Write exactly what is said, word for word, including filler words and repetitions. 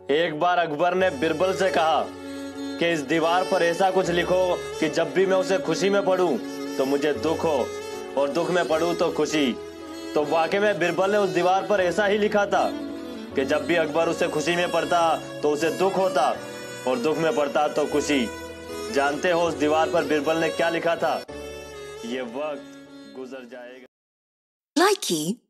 एक बार अकबर ने बिरबल से कहा कि इस दीवार पर ऐसा कुछ लिखो कि जब भी मैं उसे खुशी में पढूं तो मुझे दुख हो और दुख में पढूं तो खुशी। तो वाकई में बिरबल ने उस दीवार पर ऐसा ही लिखा था कि जब भी अकबर उसे खुशी में पढ़ता तो उसे दुख होता और दुख में पढ़ता तो खुशी। जानते हो उस दीवार पर बिरबल ने क्या लिखा था? ये वक्त गुजर जाएगा। Likey